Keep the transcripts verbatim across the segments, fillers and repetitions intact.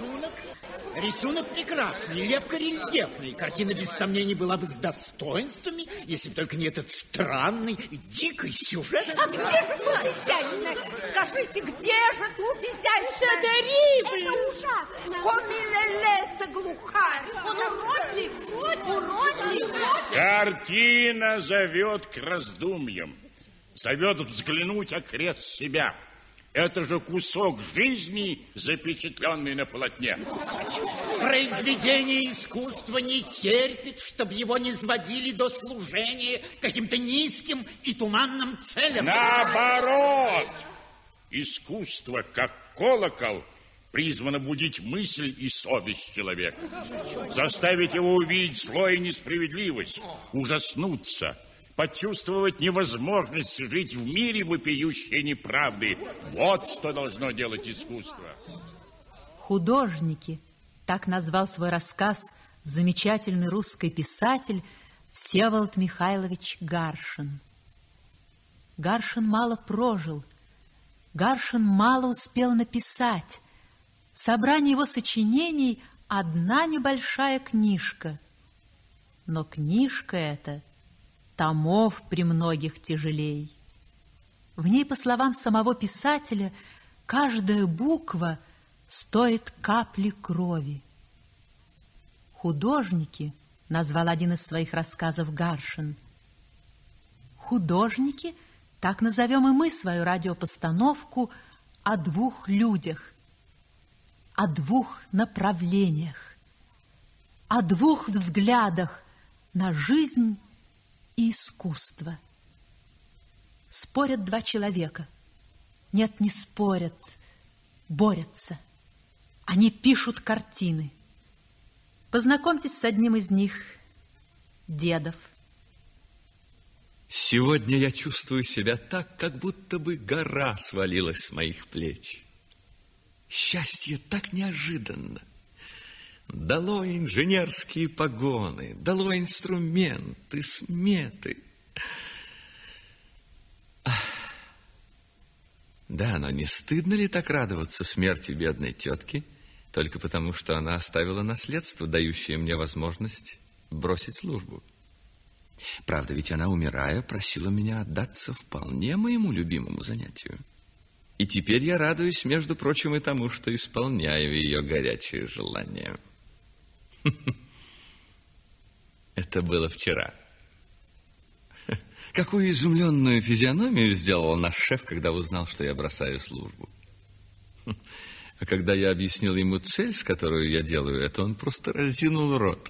рисунок. Рисунок прекрасный, лепка рельефный. Картина, без сомнений, была бы с достоинствами, если бы только не этот странный, дикий сюжет. А где же тут изящно? Скажите, где же тут изящно? Это ужасно. Комилелеса глухарь. Он уродлив, уродлив. Картина зовет к раздумьям, зовет взглянуть окрест себя. Это же кусок жизни, запечатленный на полотне. Произведение искусства не терпит, чтобы его не сводили до служения каким-то низким и туманным целям. Наоборот! Искусство, как колокол, призвано будить мысль и совесть человека. Заставить его увидеть зло и несправедливость, ужаснуться, почувствовать невозможность жить в мире вопиющей неправды. Вот что должно делать искусство. Художники, так назвал свой рассказ замечательный русский писатель Всеволод Михайлович Гаршин. Гаршин мало прожил, Гаршин мало успел написать. Собрание его сочинений — одна небольшая книжка. Но книжка эта томов премногих тяжелей. В ней, по словам самого писателя, каждая буква стоит капли крови. «Художники», — назвал один из своих рассказов Гаршин. «Художники», так назовем и мы свою радиопостановку о двух людях, о двух направлениях, о двух взглядах на жизнь и искусство. Спорят два человека. Нет, не спорят, борются. Они пишут картины. Познакомьтесь с одним из них, Дедов. Сегодня я чувствую себя так, как будто бы гора свалилась с моих плеч. Счастье так неожиданно. Долой инженерские погоны, долой инструменты, сметы. Ах. Да, но не стыдно ли так радоваться смерти бедной тетки, только потому, что она оставила наследство, дающее мне возможность бросить службу? Правда, ведь она, умирая, просила меня отдаться вполне моему любимому занятию. И теперь я радуюсь, между прочим, и тому, что исполняю ее горячие желания. Это было вчера. Какую изумленную физиономию сделал наш шеф, когда узнал, что я бросаю службу. А когда я объяснил ему цель, с которой я делаю это, он просто разинул рот.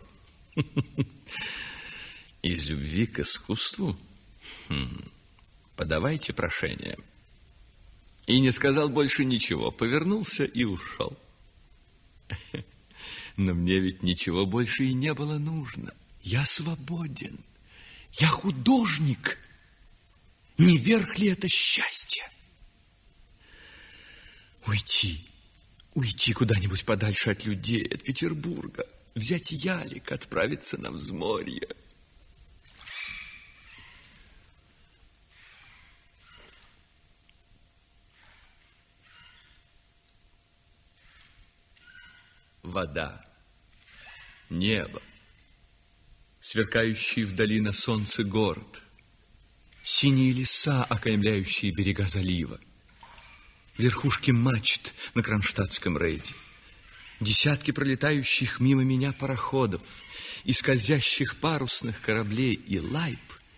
Из любви к искусству? Хм. Подавайте прошение. И не сказал больше ничего, повернулся и ушел. Но мне ведь ничего больше и не было нужно. Я свободен. Я художник. Не верх ли это счастье? Уйти. Уйти куда-нибудь подальше от людей, от Петербурга. Взять ялик, отправиться на взморье. Вода, небо, сверкающий вдали на солнце город, синие леса, окаймляющие берега залива, верхушки мачт на кронштадтском рейде, десятки пролетающих мимо меня пароходов и скользящих парусных кораблей и лайб.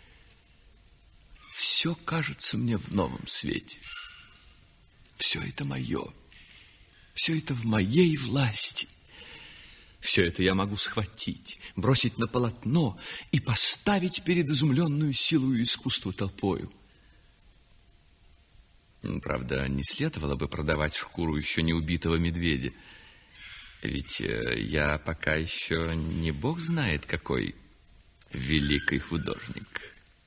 Все кажется мне в новом свете. Все это мое. Все это в моей власти. Все это я могу схватить, бросить на полотно и поставить перед изумленную силою искусства толпою. Правда, не следовало бы продавать шкуру еще не убитого медведя. Ведь я пока еще не бог знает какой великий художник.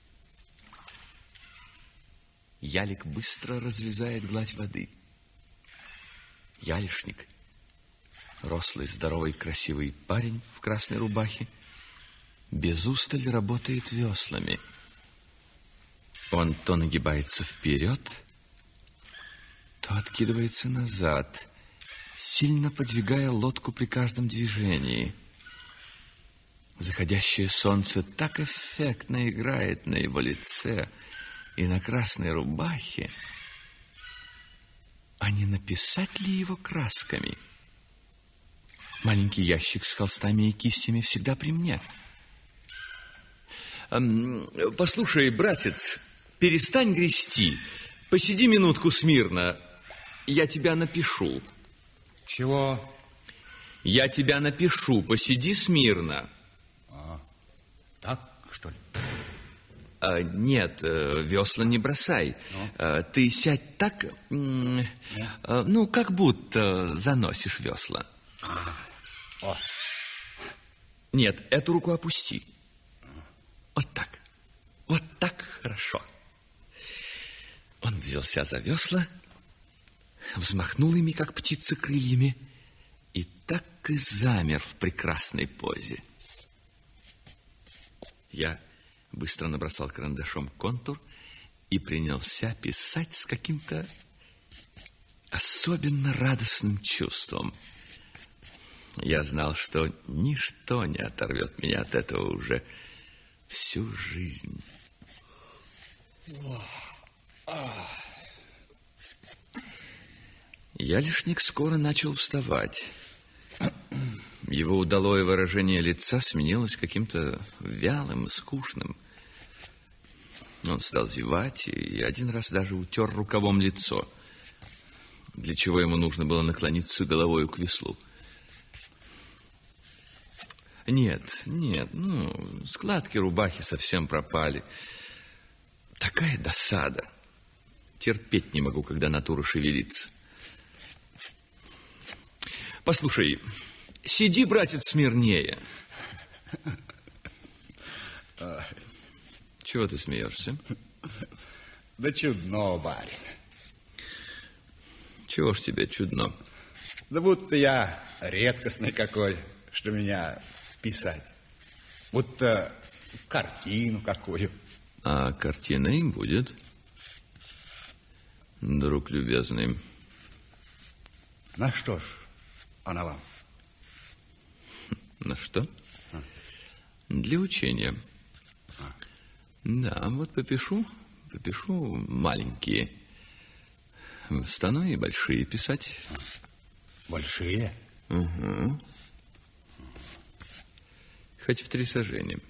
Ялик быстро разрезает гладь воды. Ялишник, рослый, здоровый, красивый парень в красной рубахе, без устали работает веслами. Он то нагибается вперед, то откидывается назад, сильно подвигая лодку при каждом движении. Заходящее солнце так эффектно играет на его лице и на красной рубахе. А не написать ли его красками? Маленький ящик с холстами и кистями всегда при мне. Послушай, братец, перестань грести. Посиди минутку смирно. Я тебя напишу. Чего? Я тебя напишу. Посиди смирно. А, так, что ли? А, нет, весла не бросай. Ну? А, ты сядь так, ну? А, ну, как будто заносишь весла. А, о. Нет, эту руку опусти. Вот так. Вот так хорошо. Он взялся за весла, взмахнул ими, как птица, крыльями, и так и замер в прекрасной позе. Я быстро набросал карандашом контур и принялся писать с каким-то особенно радостным чувством. Я знал, что ничто не оторвет меня от этого уже всю жизнь. Ялишник скоро начал вставать. Его удалое выражение лица сменилось каким-то вялым и скучным. Он стал зевать и один раз даже утер рукавом лицо, для чего ему нужно было наклониться головой к веслу. Нет, нет, ну, складки рубахи совсем пропали. Такая досада. Терпеть не могу, когда натура шевелится. Послушай, сиди, братец, смирнее. Чего ты смеешься? Да чудно, барин. Чего ж тебе чудно? Да будто я редкостный какой, что меня писать. Будто картину какую. А картина им будет, друг любезный. На что ж она вам? На что? А. Для учения. А. Да, вот попишу, попишу маленькие. Стану и большие писать. Большие? Угу. Хоть в три сажения.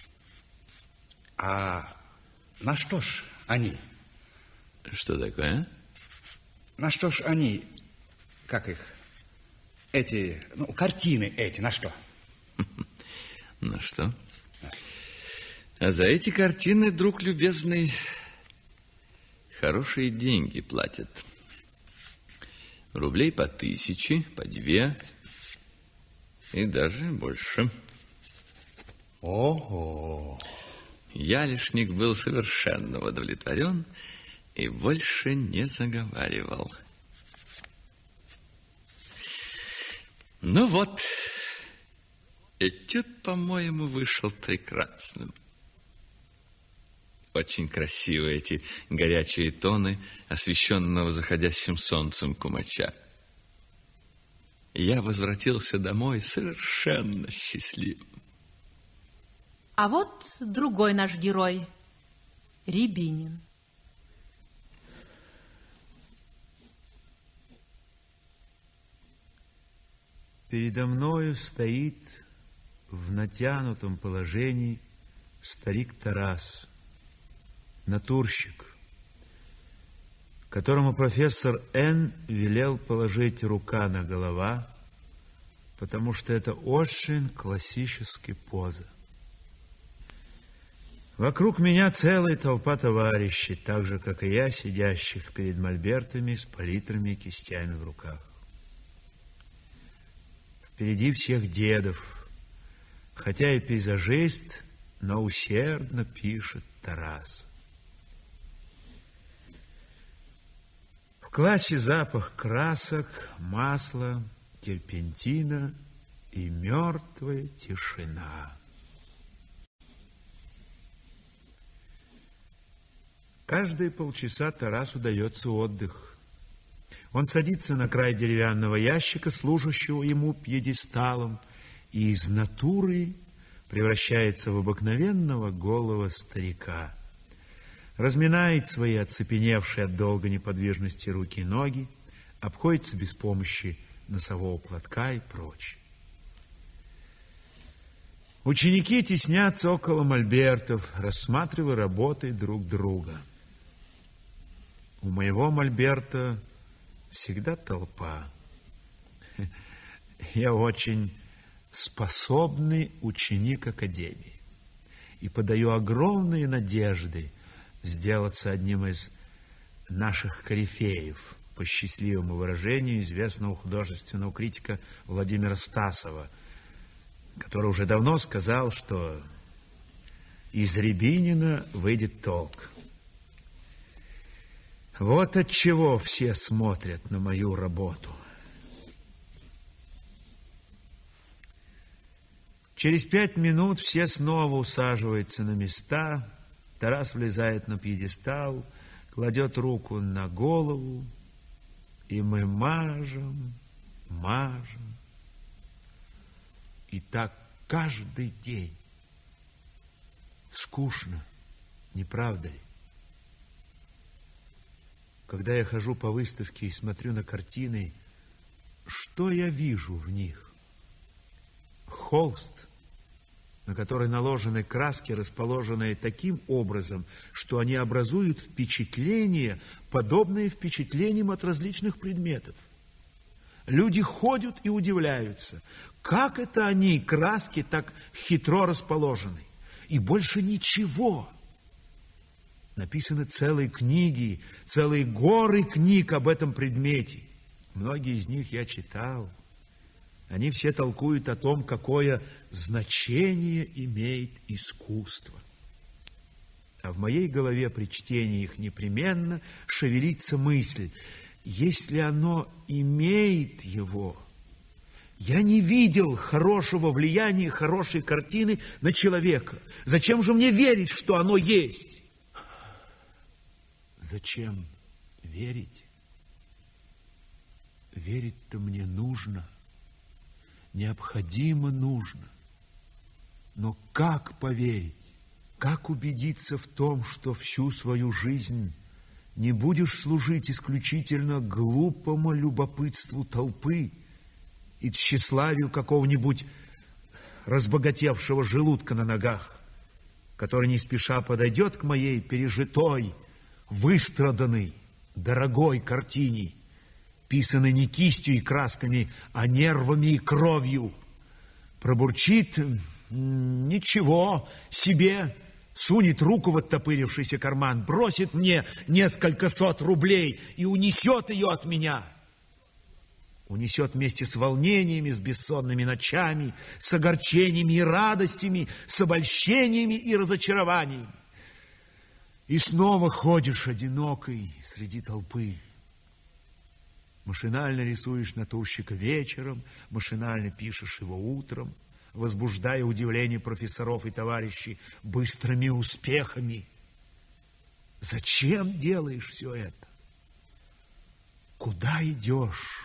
А на что ж они? Что такое? На что ж они, как их, эти, ну, картины эти, на что? На что? А за эти картины, друг любезный, хорошие деньги платят. Рублей по тысяче, по две и даже больше. Ого! Ялишник был совершенно удовлетворен и больше не заговаривал. Ну вот, этюд, по-моему, вышел прекрасным. Очень красивы эти горячие тоны, освещенного заходящим солнцем кумача. Я возвратился домой совершенно счастливым. А вот другой наш герой, Рябинин. Передо мною стоит в натянутом положении старик Тарас, натурщик, которому профессор Н. велел положить рука на голова, потому что это очень классическая поза. Вокруг меня целая толпа товарищей, так же, как и я, сидящих перед мольбертами с палитрами и кистями в руках. Впереди всех дедов, хотя и пейзажист, но усердно пишет Тарас. В классе запах красок, масла, терпентина и мертвая тишина. Каждые полчаса Тарасу дается отдых. Он садится на край деревянного ящика, служащего ему пьедесталом, и из натуры превращается в обыкновенного голого старика. Разминает свои оцепеневшие от долгой неподвижности руки и ноги, обходится без помощи носового платка и прочее. Ученики теснятся около мольбертов, рассматривая работы друг друга. У моего мольберта всегда толпа. Я очень способный ученик академии и подаю огромные надежды сделаться одним из наших корифеев, по счастливому выражению известного художественного критика Владимира Стасова, который уже давно сказал, что из Рябинина выйдет толк. Вот отчего все смотрят на мою работу. Через пять минут все снова усаживаются на места. Тарас влезает на пьедестал, кладет руку на голову, и мы мажем, мажем. И так каждый день. Скучно, не правда ли? Когда я хожу по выставке и смотрю на картины, что я вижу в них? Холст, на который наложены краски, расположенные таким образом, что они образуют впечатление, подобное впечатлениям от различных предметов. Люди ходят и удивляются, как это они, краски, так хитро расположены. И больше ничего. Написаны целые книги, целые горы книг об этом предмете. Многие из них я читал. Они все толкуют о том, какое значение имеет искусство. А в моей голове при чтении их непременно шевелится мысль: если оно имеет его, я не видел хорошего влияния хорошей картины на человека. Зачем же мне верить, что оно есть? Зачем верить? Верить-то мне нужно. Необходимо нужно. Но как поверить? Как убедиться в том, что всю свою жизнь не будешь служить исключительно глупому любопытству толпы и тщеславию какого-нибудь разбогатевшего желудка на ногах, который не спеша подойдет к моей пережитой, выстраданной, дорогой картине, писанной не кистью и красками, а нервами и кровью, пробурчит ничего себе, сунет руку в оттопырившийся карман, бросит мне несколько сот рублей и унесет ее от меня. Унесет вместе с волнениями, с бессонными ночами, с огорчениями и радостями, с обольщениями и разочарованиями. И снова ходишь одинокой среди толпы. Машинально рисуешь натурщика вечером, машинально пишешь его утром, возбуждая удивление профессоров и товарищей быстрыми успехами. Зачем делаешь все это? Куда идешь?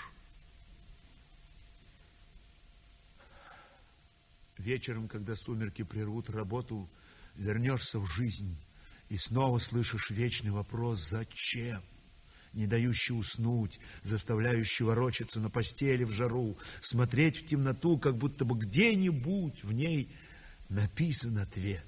Вечером, когда сумерки прервут работу, вернешься в жизнь и снова слышишь вечный вопрос «Зачем?», не дающий уснуть, заставляющий ворочаться на постели в жару, смотреть в темноту, как будто бы где-нибудь в ней написан ответ.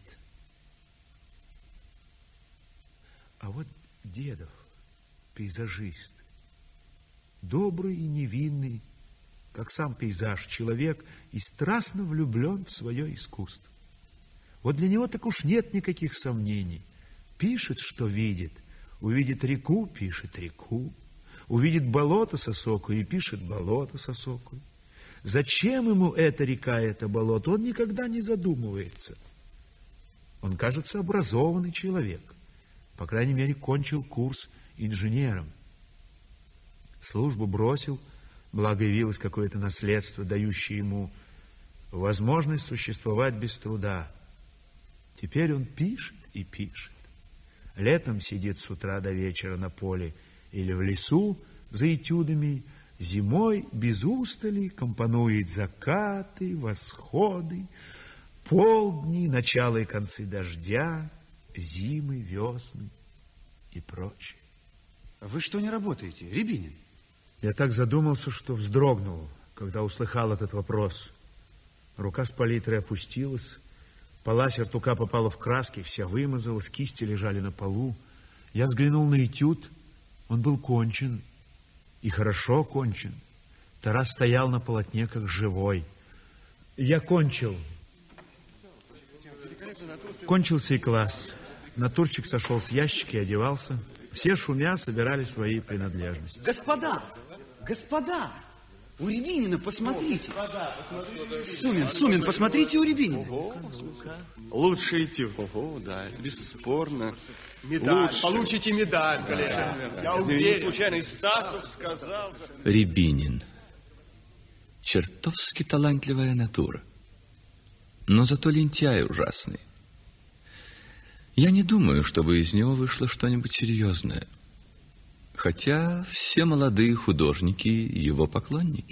А вот Дедов, пейзажист, добрый и невинный, как сам пейзаж, человек, и страстно влюблен в свое искусство. Вот для него так уж нет никаких сомнений. Пишет, что видит. Увидит реку, пишет реку. Увидит болото с осокой и пишет болото с осокой. Зачем ему эта река, это болото, он никогда не задумывается. Он, кажется, образованный человек. По крайней мере, кончил курс инженером. Службу бросил, благо явилось какое-то наследство, дающее ему возможность существовать без труда. Теперь он пишет и пишет. Летом сидит с утра до вечера на поле или в лесу, за этюдами, зимой без устали компонует закаты, восходы, полдни, начало и концы дождя, зимы, весны и прочее. Вы что не работаете, Рябинин? Я так задумался, что вздрогнул, когда услыхал этот вопрос. Рука с палитрой опустилась, полась ртука попала в краски, вся вымазалась, кисти лежали на полу. Я взглянул на этюд, он был кончен, и хорошо кончен. Тарас стоял на полотне, как живой. Я кончил. Кончился и класс. Натурщик сошел с ящика и одевался. Все, шумя, собирали свои принадлежности. Господа, господа, у Рябинина посмотрите. Сумин, Сумин, посмотрите у Рябинина. Лучший этюд. Ого, да, это бесспорно. Медаль. Лучше. Получите медаль. Да. Я уверен. Случайно и Стасов сказал. Рябинин. Чертовски талантливая натура. Но зато лентяй ужасный. Я не думаю, чтобы из него вышло что-нибудь серьезное. Хотя все молодые художники его поклонники.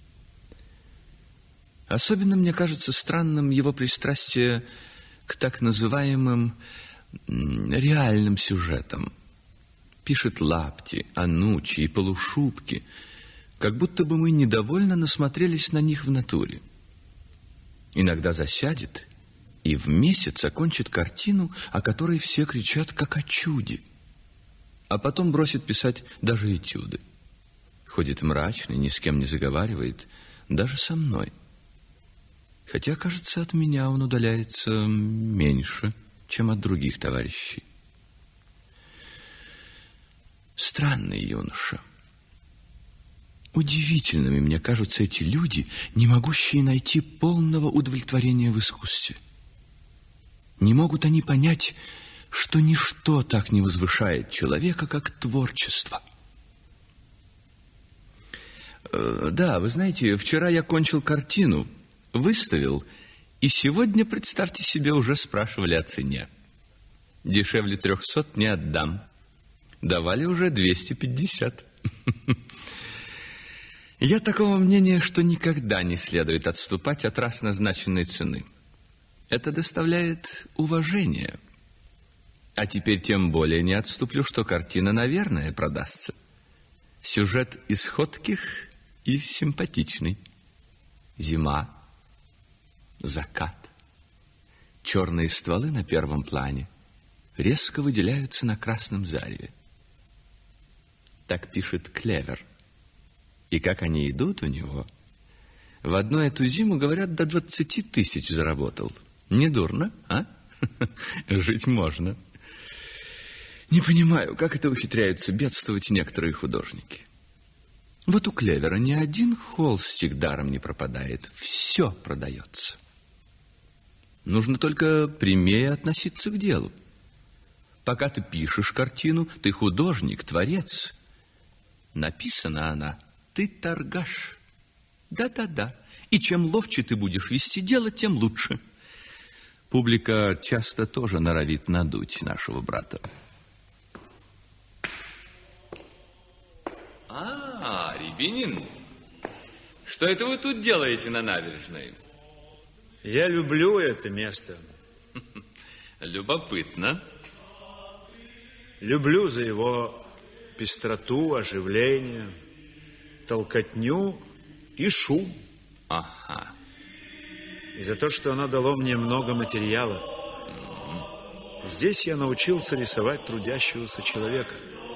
Особенно мне кажется странным его пристрастие к так называемым реальным сюжетам. Пишет лапти, анучи и полушубки, как будто бы мы недовольно насмотрелись на них в натуре. Иногда засядет и в месяц окончит картину, о которой все кричат как о чуде. А потом бросит писать даже этюды. Ходит мрачный, ни с кем не заговаривает, даже со мной. Хотя, кажется, от меня он удаляется меньше, чем от других товарищей. Странный юноша. Удивительными мне кажутся эти люди, не могущие найти полного удовлетворения в искусстве. Не могут они понять, что ничто так не возвышает человека, как творчество. Да, вы знаете, вчера я кончил картину, выставил, и сегодня, представьте себе, уже спрашивали о цене. Дешевле трехсот не отдам. Давали уже двести пятьдесят. Я такого мнения, что никогда не следует отступать от раз назначенной цены. Это доставляет уважение. А теперь тем более не отступлю, что картина, наверное, продастся. Сюжет из ходких и симпатичный. Зима, закат. Черные стволы на первом плане резко выделяются на красном зареве. Так пишет Клевер. И как они идут у него. В одну эту зиму, говорят, до двадцати тысяч заработал. Недурно, а? Жить можно. Не понимаю, как это ухитряются бедствовать некоторые художники. Вот у Клевера ни один холстик даром не пропадает. Все продается. Нужно только прямее относиться к делу. Пока ты пишешь картину, ты художник, творец. Написана она, ты торгаш. Да-да-да. И чем ловче ты будешь вести дело, тем лучше. Публика часто тоже норовит надуть нашего брата. А, Рябинин, что это вы тут делаете на набережной? Я люблю это место. Любопытно. Люблю за его пестроту, оживление, толкотню и шум. Ага. И за то, что оно дало мне много материала. Здесь я научился рисовать трудящегося человека.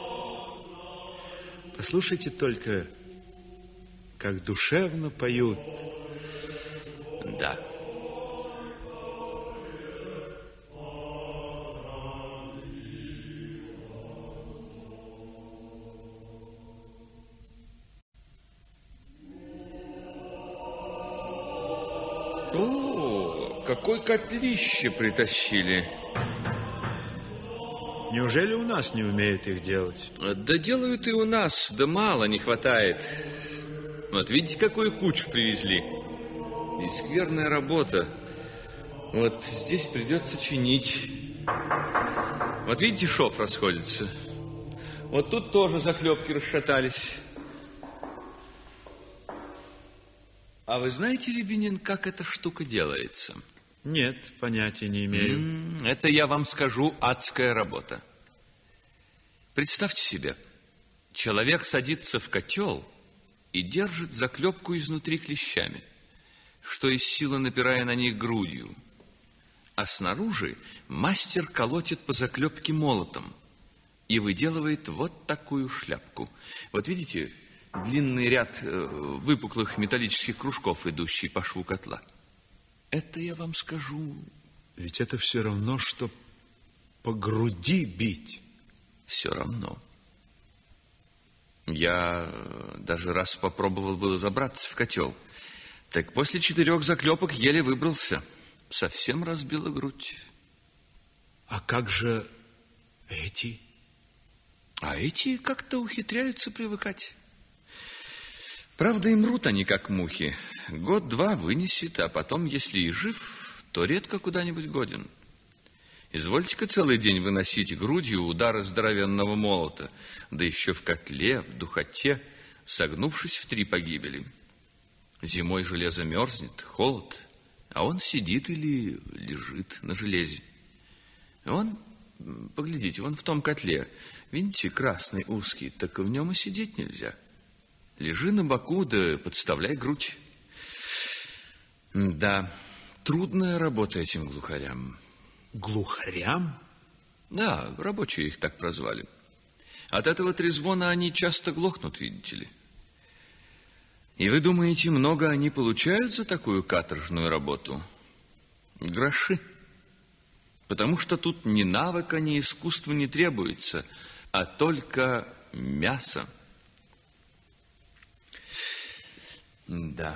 Послушайте только, как душевно поют. Да. О, какой котлище притащили. Неужели у нас не умеют их делать? Да делают и у нас, да мало не хватает. Вот видите, какую кучу привезли. И скверная работа. Вот здесь придется чинить. Вот видите, шов расходится. Вот тут тоже заклепки расшатались. А вы знаете, Рябинин, как эта штука делается? Нет, понятия не имею. М, Это, я вам скажу, адская работа. Представьте себе, человек садится в котел и держит заклепку изнутри клещами, что из силы напирая на них грудью. А снаружи мастер колотит по заклепке молотом и выделывает вот такую шляпку. Вот видите, длинный ряд э, выпуклых металлических кружков, идущий по шву котла. Это, я вам скажу... Ведь это все равно, что по груди бить. Все равно. Я даже раз попробовал было забраться в котел. Так после четырех заклепок еле выбрался. Совсем разбила грудь. А как же эти? А эти как-то ухитряются привыкать. Правда, и мрут они, как мухи. Год-два вынесет, а потом, если и жив, то редко куда-нибудь годен. Извольте-ка целый день выносить грудью удары здоровенного молота, да еще в котле, в духоте, согнувшись в три погибели. Зимой железо мерзнет, холод, а он сидит или лежит на железе. Он, поглядите, вон в том котле, видите, красный, узкий, так в нем и сидеть нельзя. Лежи на боку, да подставляй грудь. Да, трудная работа этим глухарям. Глухарям? Да, рабочие их так прозвали. От этого трезвона они часто глохнут, видите ли. И вы думаете, много они получают за такую каторжную работу? Гроши. Потому что тут ни навыка, ни искусства не требуется, а только мясо. Да.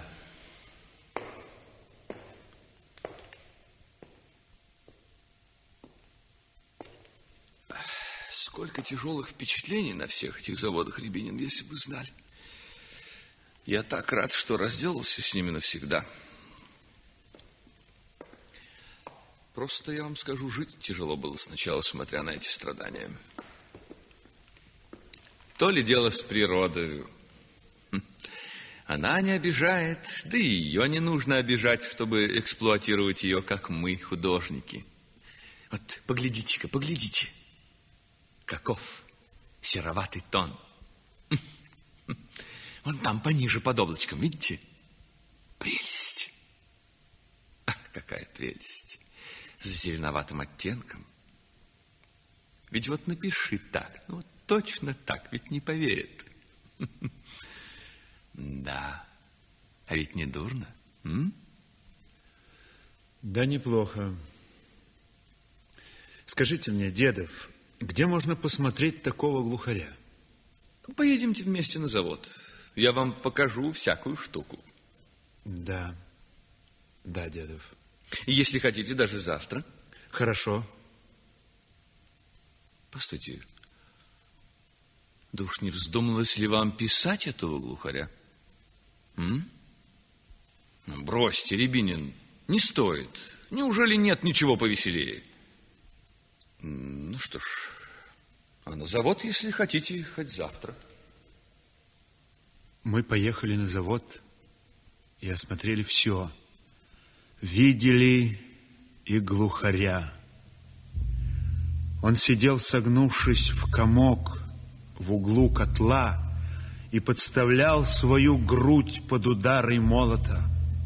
Сколько тяжелых впечатлений на всех этих заводах, Рябинин, если бы знали. Я так рад, что разделался с ними навсегда. Просто, я вам скажу, жить тяжело было сначала, смотря на эти страдания. То ли дело с природой. Она не обижает, да и ее не нужно обижать, чтобы эксплуатировать ее, как мы, художники. Вот поглядите-ка, поглядите. Каков сероватый тон. Вон там, пониже, под облачком, видите? Прелесть. Ах, какая прелесть. С зеленоватым оттенком. Ведь вот напиши так, ну вот точно так, ведь не поверит. Да, а ведь не дурно, м? Да, неплохо. Скажите мне, Дедов, где можно посмотреть такого глухаря? Поедемте вместе на завод. Я вам покажу всякую штуку. Да, да, Дедов. Если хотите, даже завтра. Хорошо. Постойте, да уж не вздумалось ли вам писать этого глухаря? М? Ну, бросьте, Рябинин, не стоит. Неужели нет ничего повеселее? Ну что ж, а на завод, если хотите, хоть завтра. Мы поехали на завод и осмотрели все. Видели и глухаря. Он сидел, согнувшись в комок в углу котла, и подставлял свою грудь под удары молота.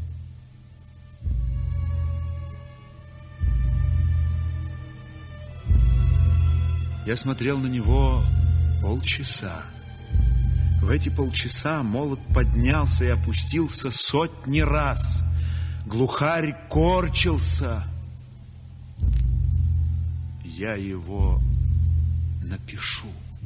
Я смотрел на него полчаса. В эти полчаса молот поднялся и опустился сотни раз. Глухарь корчился. Я его напишу.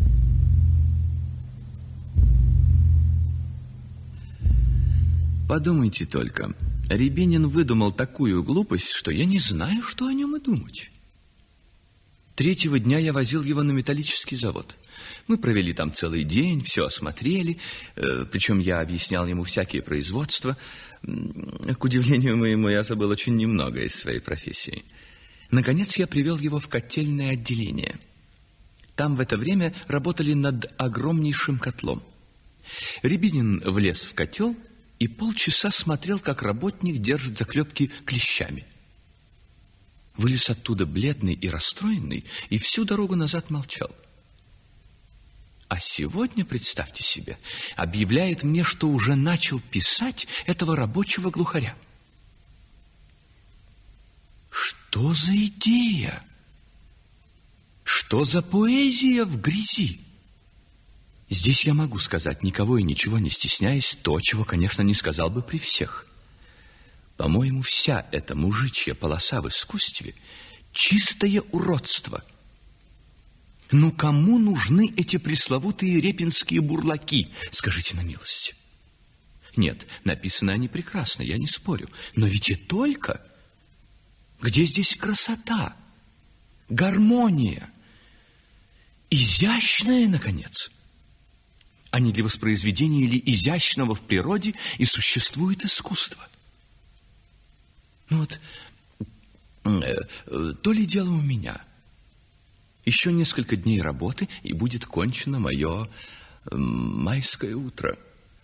Подумайте только. Рябинин выдумал такую глупость, что я не знаю, что о нем и думать. Третьего дня я возил его на металлический завод. Мы провели там целый день, все осмотрели, э, причем я объяснял ему всякие производства. К удивлению моему, я забыл очень немного из своей профессии. Наконец я привел его в котельное отделение. Там в это время работали над огромнейшим котлом. Рябинин влез в котел и полчаса смотрел, как работник держит заклепки клещами. Вылез оттуда бледный и расстроенный, и всю дорогу назад молчал. А сегодня, представьте себе, объявляет мне, что уже начал писать этого рабочего глухаря. Что за идея? Что за поэзия в грязи? Здесь я могу сказать, никого и ничего не стесняясь, то, чего, конечно, не сказал бы при всех. По-моему, вся эта мужичья полоса в искусстве — чистое уродство. Ну, кому нужны эти пресловутые репинские бурлаки, скажите на милость? Нет, написаны они прекрасно, я не спорю. Но ведь и только... Где здесь красота, гармония, изящная, наконец? А не для воспроизведения ли изящного в природе и существует искусство? Ну вот, э, то ли дело у меня. Еще несколько дней работы, и будет кончено мое э, майское утро.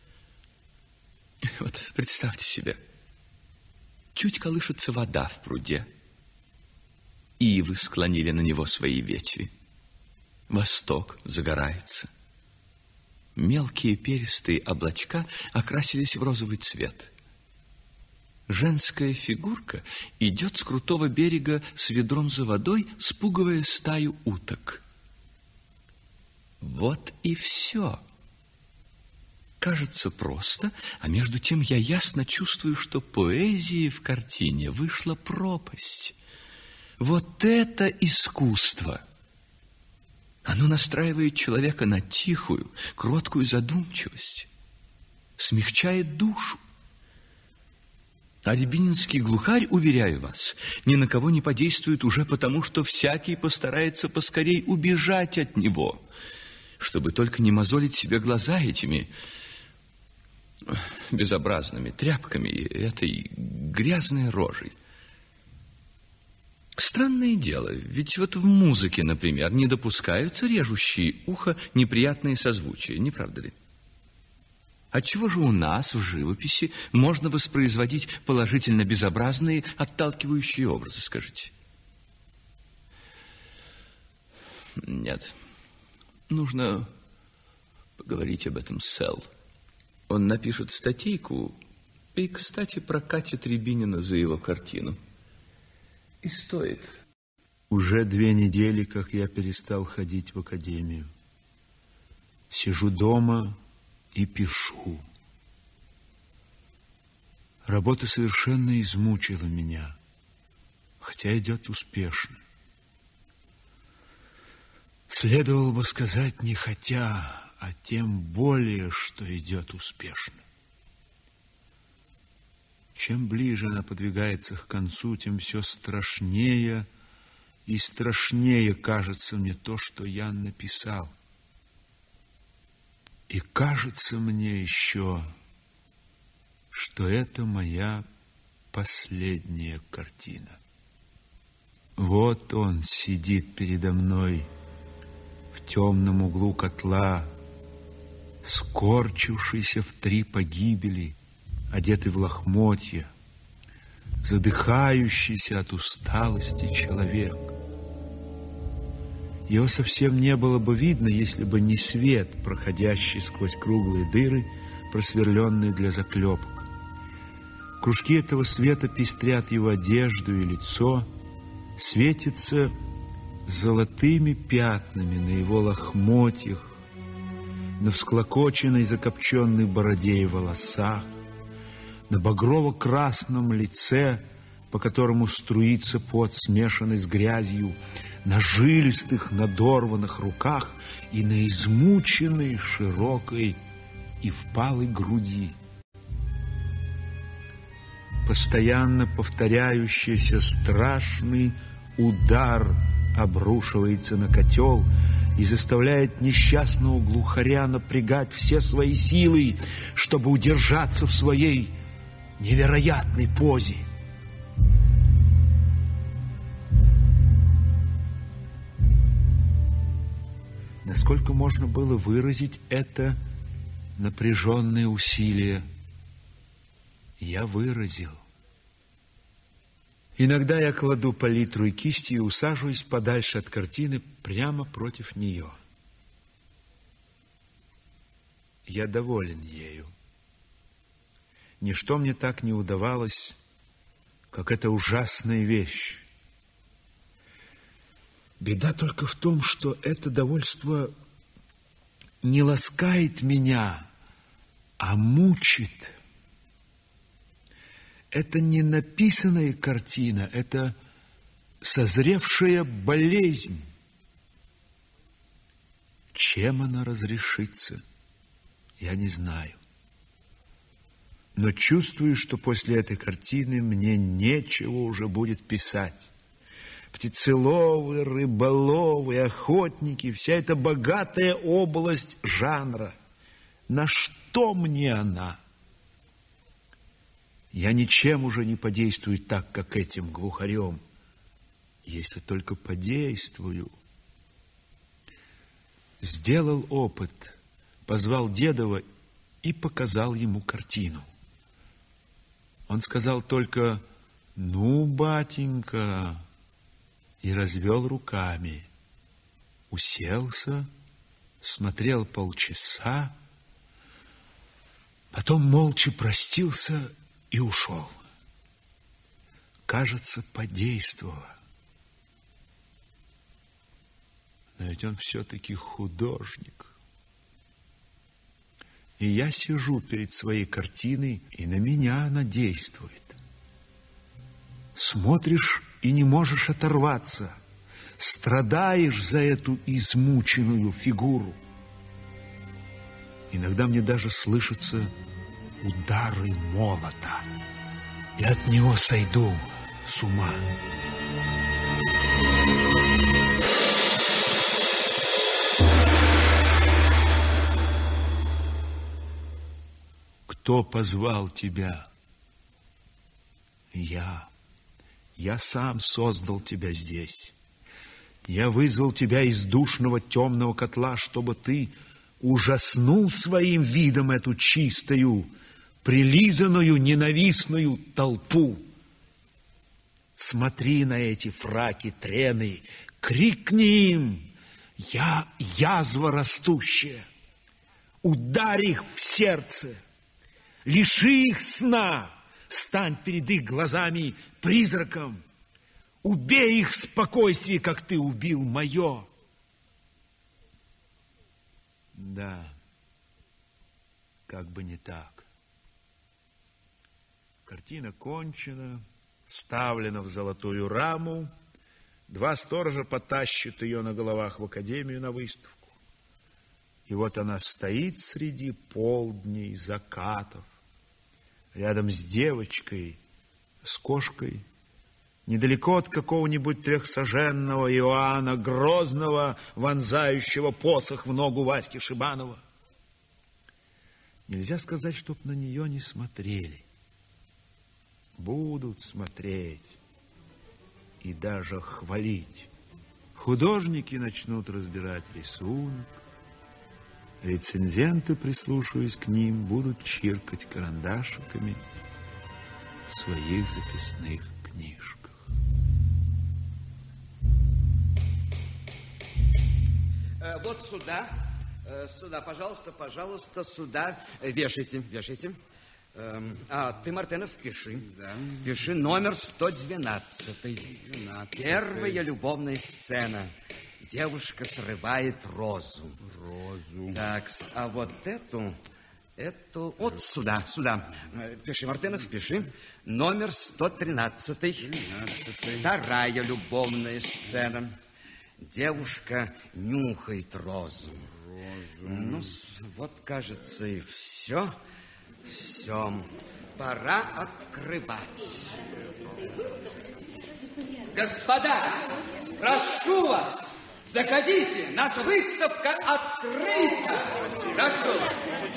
Вот представьте себе, чуть колышется вода в пруде, ивы склонили на него свои ветви, восток загорается, мелкие перистые облачка окрасились в розовый цвет. Женская фигурка идет с крутого берега с ведром за водой, спугивая стаю уток. Вот и все. Кажется просто, а между тем я ясно чувствую, что поэзии в картине вышла пропасть. Вот это искусство! Оно настраивает человека на тихую, кроткую задумчивость, смягчает душу. А рябининский глухарь, уверяю вас, ни на кого не подействует уже потому, что всякий постарается поскорей убежать от него, чтобы только не мозолить себе глаза этими безобразными тряпками и этой грязной рожей. Странное дело, ведь вот в музыке, например, не допускаются режущие ухо неприятные созвучия, не правда ли? Отчего же у нас в живописи можно воспроизводить положительно безобразные, отталкивающие образы, скажите? Нет, нужно поговорить об этом с Эл. Он напишет статейку и, кстати, прокатит Рябинина за его картину. И стоит. Уже две недели, как я перестал ходить в академию. Сижу дома и пишу. Работа совершенно измучила меня, хотя идет успешно. Следовало бы сказать не хотя, а тем более, что идет успешно. Чем ближе она подвигается к концу, тем все страшнее и страшнее кажется мне то, что я написал. И кажется мне еще, что это моя последняя картина. Вот он сидит передо мной в темном углу котла, скорчившийся в три погибели, одетый в лохмотья, задыхающийся от усталости человек. Его совсем не было бы видно, если бы не свет, проходящий сквозь круглые дыры, просверленные для заклепок. Кружки этого света пестрят его одежду и лицо, светятся золотыми пятнами на его лохмотьях, на всклокоченной закопченной бороде и волосах, на багрово-красном лице, по которому струится пот, смешанный с грязью, на жилистых, надорванных руках и на измученной, широкой и впалой груди. Постоянно повторяющийся страшный удар обрушивается на котел и заставляет несчастного глухаря напрягать все свои силы, чтобы удержаться в своей невероятной позе. Насколько можно было выразить это напряженное усилие? я выразил. Иногда я кладу палитру и кисти и усаживаюсь подальше от картины, прямо против нее. Я доволен ею. Ничто мне так не удавалось, как эта ужасная вещь. Беда только в том, что это довольство не ласкает меня, а мучит. Это не написанная картина, это созревшая болезнь. Чем она разрешится, я не знаю. Но чувствую, что после этой картины мне нечего уже будет писать. Птицеловы, рыболовы, охотники, вся эта богатая область жанра. На что мне она? Я ничем уже не подействую так, как этим глухарем. Если только подействую. Сделал опыт, позвал Дедова и показал ему картину. Он сказал только: «Ну, батенька», и развел руками. Уселся, смотрел полчаса, потом молча простился и ушел. Кажется, подействовало. Но ведь он все-таки художник. И я сижу перед своей картиной, и на меня она действует. Смотришь и не можешь оторваться. Страдаешь за эту измученную фигуру. Иногда мне даже слышатся удары молота. И от него сойду с ума. Кто позвал тебя? Я. Я сам создал тебя здесь. Я вызвал тебя из душного темного котла, чтобы ты ужаснул своим видом эту чистую, прилизанную, ненавистную толпу. Смотри на эти фраки трены, крикни им: я язва растущая. Ударь их в сердце, лиши их сна. Стань перед их глазами призраком. Убей их спокойствие, как ты убил мое. Да, как бы не так. Картина кончена, вставлена в золотую раму. Два сторожа потащат ее на головах в академию на выставку. И вот она стоит среди полдней, закатов, рядом с девочкой, с кошкой, недалеко от какого-нибудь трехсаженного Иоанна Грозного, вонзающего посох в ногу Васьки Шибанова. Нельзя сказать, чтоб на нее не смотрели. Будут смотреть и даже хвалить. Художники начнут разбирать рисунок. Рецензенты, прислушиваясь к ним, будут чиркать карандашиками в своих записных книжках. Э, вот сюда, э, сюда, пожалуйста, пожалуйста, сюда. Э, вешайте, вешайте. Э, а, ты, Мартынов, пиши. Да. Пиши номер сто двенадцать. Первая любовная сцена. Девушка срывает розу. Розу. Так, а вот эту, эту, вот сюда, сюда. Пиши, Мартынов, пиши. Номер сто тринадцать. Вторая любовная сцена. Девушка нюхает розу. Розу. Ну, вот, кажется, и все. Все. Пора открывать. Господа, прошу вас. Заходите, наша выставка открыта. Прошу вас.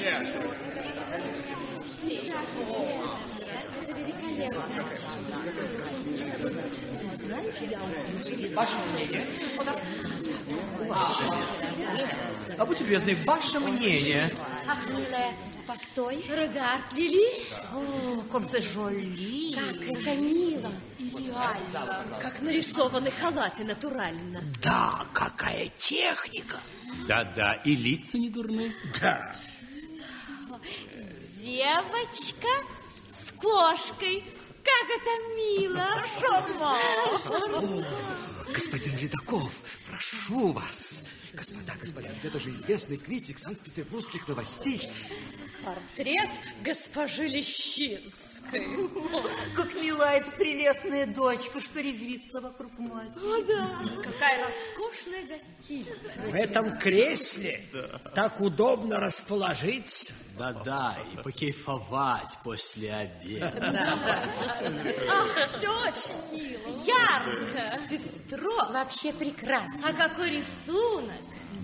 Ваше мнение, господа? А, будьте любезны, ваше мнение. Ах, милая, постой. Регард Лили. О, как зажоли. Как это мило. Идеально. Как нарисованы халаты натурально. Да, какая техника. Да-да, и лица не дурны. Да. Девочка с кошкой. Как это мило. Шарман. Господин Ледоков, прошу вас. Господа, господа, это же известный критик санкт-петербургских новостей. Портрет госпожи Лещинской. Как мила эта прелестная дочка, что резвится вокруг матери. О, да. Какая роскошная гостиница. В этом кресле да. Так удобно расположиться. Да-да, и покейфовать после обеда. Да. Ах, все очень мило. Ярко, пестро. Вообще прекрасно. А какой рисунок.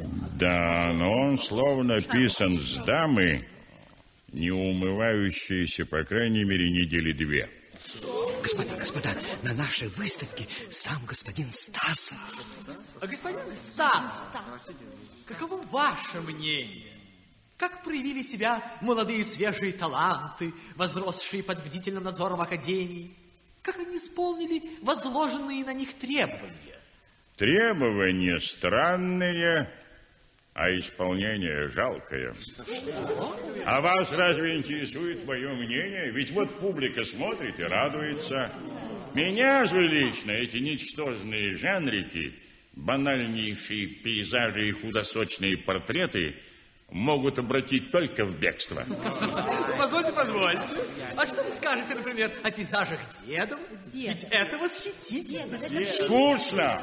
Да, но он словно писан с дамы, не умывающейся, по крайней мере, недели две. Господа, господа, на нашей выставке сам господин Стасов. А господин Стас, каково ваше мнение? Как проявили себя молодые свежие таланты, возросшие под бдительным надзором Академии? Как они исполнили возложенные на них требования? Требования странные, а исполнение жалкое. Что? А вас разве интересует мое мнение? Ведь вот публика смотрит и радуется. Меня же лично эти ничтожные жанрики, банальнейшие пейзажи и худосочные портреты могут обратить только в бегство. Позвольте, позвольте. А что вы скажете, например, о пейзажах дедов? Дед. Ведь это восхитительно. Скучно,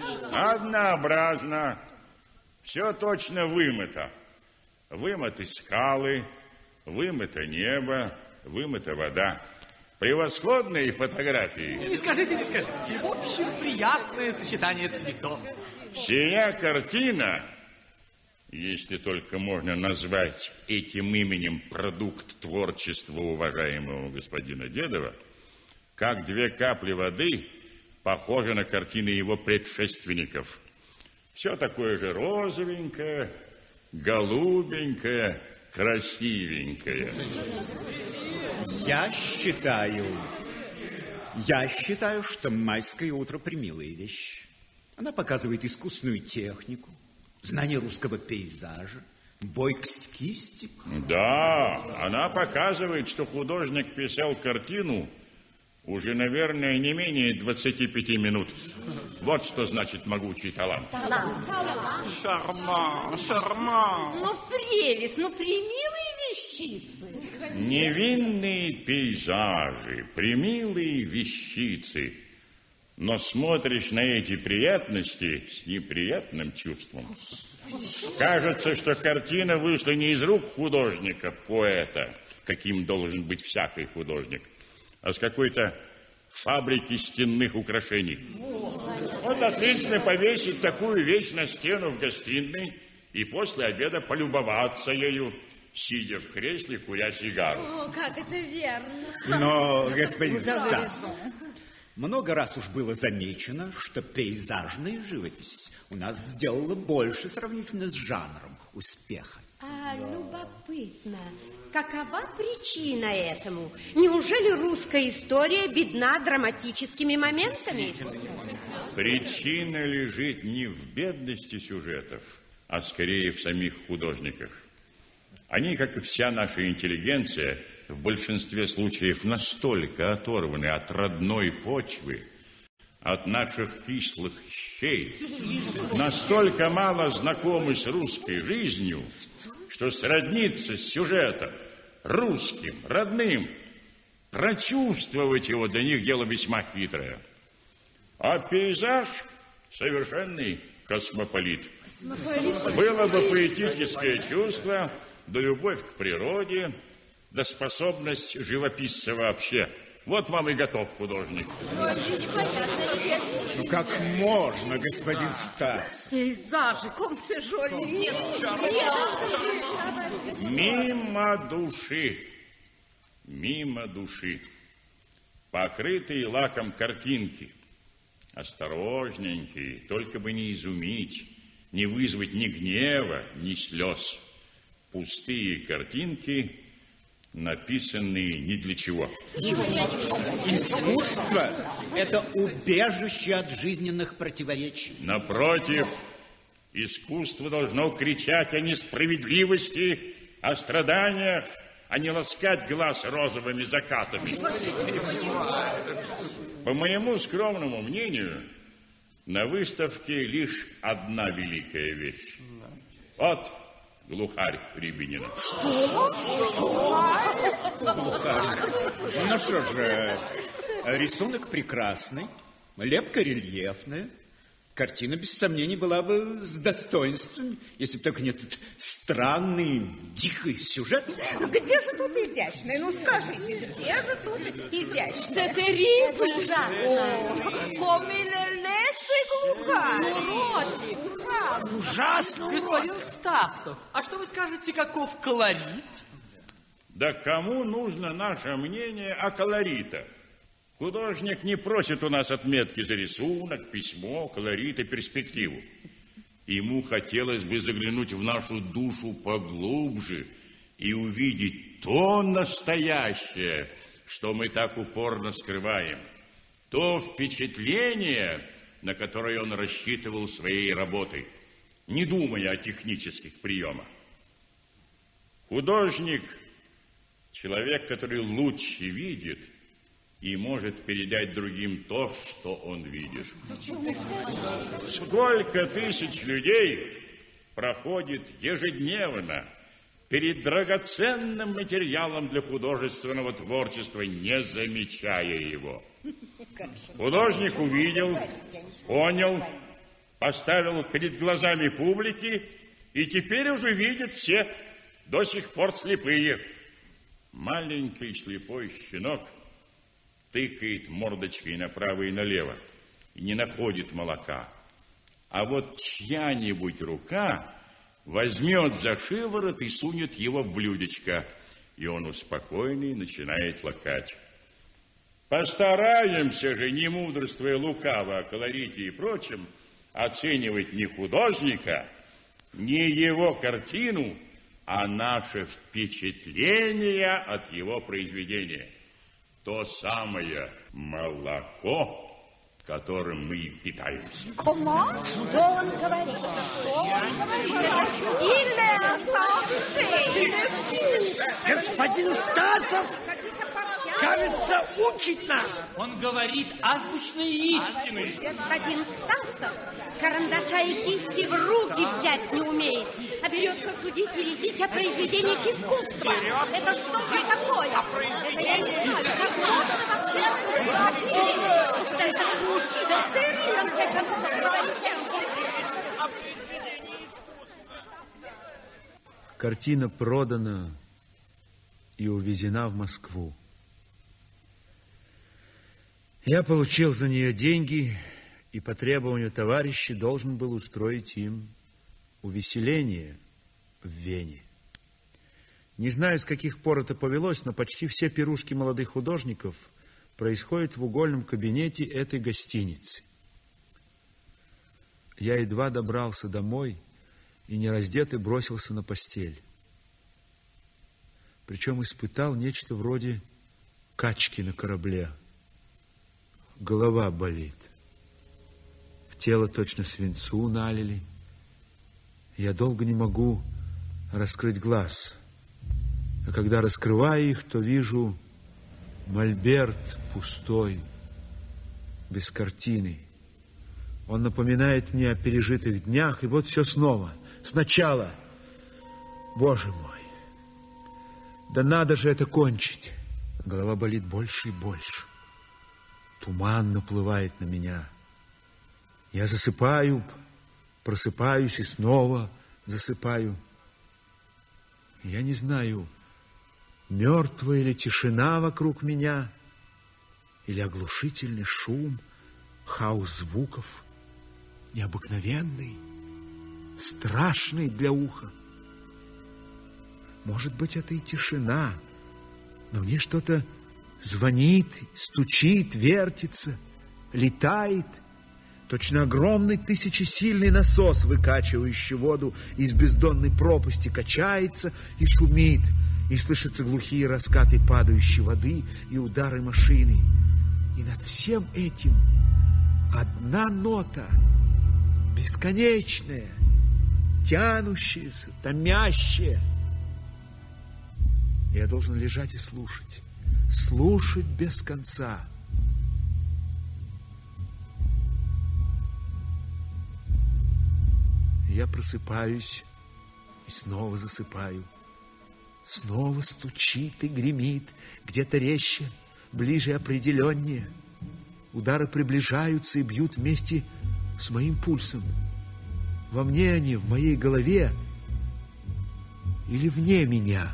однообразно, все точно вымыто. Вымыты скалы, вымыто небо, вымыта вода. Превосходные фотографии. Не скажите, не скажите. В общем, приятное сочетание цветов. Сия картина, если только можно назвать этим именем продукт творчества уважаемого господина Дедова, как две капли воды, похожа на картины его предшественников. Все такое же розовенькое, голубенькое, красивенькое. Я считаю, я считаю, что «Майское утро» примилая вещь. Она показывает искусную технику, знание русского пейзажа, бойкость кисти. Да, она показывает, что художник писал картину уже, наверное, не менее двадцати пяти минут. Вот что значит могучий талант. Талант. Шарман, шарман. Ну, прелесть, ну, примилые вещицы. Невинные пейзажи, примилые вещицы. Но смотришь на эти приятности с неприятным чувством. Кажется, что картина вышла не из рук художника, поэта, каким должен быть всякий художник, а с какой-то фабрики стенных украшений. Вот отлично повесить такую вещь на стену в гостиной и после обеда полюбоваться ею, сидя в кресле, куря сигару. О, как это верно. Но, господин Стас, много раз уж было замечено, что пейзажная живопись у нас сделала больше сравнительно с жанром успеха. А любопытно, какова причина этому? Неужели русская история бедна драматическими моментами? Причина лежит не в бедности сюжетов, а скорее в самих художниках. Они, как и вся наша интеллигенция, в большинстве случаев настолько оторваны от родной почвы, от наших кислых щей, настолько мало знакомы с русской жизнью, что сродниться с сюжетом русским, родным, прочувствовать его для них дело весьма хитрое. А пейзаж совершенный космополит. Было бы поэтическое чувство, да любовь к природе, да способность живописца вообще. Вот вам и готов художник. Ну как можно, господин Стас? Пейзажи, комсежоли. Мимо души, мимо души, покрытые лаком картинки, осторожненькие, только бы не изумить, не вызвать ни гнева, ни слез. Пустые картинки, написанные ни для чего. Искусство – это убежище от жизненных противоречий. Напротив, искусство должно кричать о несправедливости, о страданиях, а не ласкать глаз розовыми закатами. По моему скромному мнению, на выставке лишь одна великая вещь. Вот глухарь Рябинина. Что? Глухарь. Ну что же, рисунок прекрасный, лепка рельефная. Картина, без сомнений, была бы с достоинством, если бы только не этот странный, дикий сюжет. Где же тут изящное? Ну, скажите, где же тут изящное? Это риф ужасно. Комилелесы глухарь. Уродлив. Ужасно. Ужасно. Господин Стасов, а что вы скажете, каков колорит? Да кому нужно наше мнение о колоритах? Художник не просит у нас отметки за рисунок, письмо, колорит и перспективу. Ему хотелось бы заглянуть в нашу душу поглубже и увидеть то настоящее, что мы так упорно скрываем, то впечатление, на которое он рассчитывал своей работой, не думая о технических приемах. Художник – человек, который лучше видит и может передать другим то, что он видит. Сколько тысяч людей проходит ежедневно перед драгоценным материалом для художественного творчества, не замечая его. Художник увидел, понял, поставил перед глазами публики, и теперь уже видят все, до сих пор слепые. Маленький слепой щенок тыкает мордочкой направо и налево и не находит молока. А вот чья-нибудь рука возьмет за шиворот и сунет его в блюдечко, и он успокоенный начинает лакать. Постараемся же, не мудрствуя лукаво о колорите и прочем, оценивать не художника, не его картину, а наше впечатление от его произведения. То самое молоко, которым мы и питаемся. Кома? Что он говорит? Что он говорит? Господин Стасов, кажется, учит нас. Он говорит азбучные истины. Господин Стасов карандаша и кисти в руки взять не умеет, а берется судить и речить о произведениях искусства. Это что же такое? Это я не знаю, как можно вообще говорить? Да это звучит, да ты, в конце концов, говорите. Картина продана и увезена в Москву. Я получил за нее деньги и по требованию товарищей должен был устроить им увеселение в Вене. Не знаю, с каких пор это повелось, но почти все пирушки молодых художников происходят в угольном кабинете этой гостиницы. Я едва добрался домой и нераздетый бросился на постель. Причем испытал нечто вроде качки на корабле. Голова болит. В тело точно свинцу налили. Я долго не могу раскрыть глаз. А когда раскрываю их, то вижу мольберт пустой, без картины. Он напоминает мне о пережитых днях, и вот все снова, сначала. Боже мой, да надо же это кончить. Голова болит больше и больше. Туман наплывает на меня. Я засыпаю, просыпаюсь и снова засыпаю. Я не знаю, мертвая ли тишина вокруг меня, или оглушительный шум, хаос звуков, необыкновенный, страшный для уха. Может быть, это и тишина, но мне что-то звонит, стучит, вертится, летает, Точно огромный тысячесильный насос, выкачивающий воду из бездонной пропасти, качается и шумит, и слышатся глухие раскаты падающей воды и удары машины. И над всем этим одна нота, бесконечная, тянущаяся, томящая. Я должен лежать и слушать, слушать без конца. Я просыпаюсь и снова засыпаю. Снова стучит и гремит, где-то резче, ближе и определеннее. Удары приближаются и бьют вместе с моим пульсом. Во мне они, в моей голове или вне меня.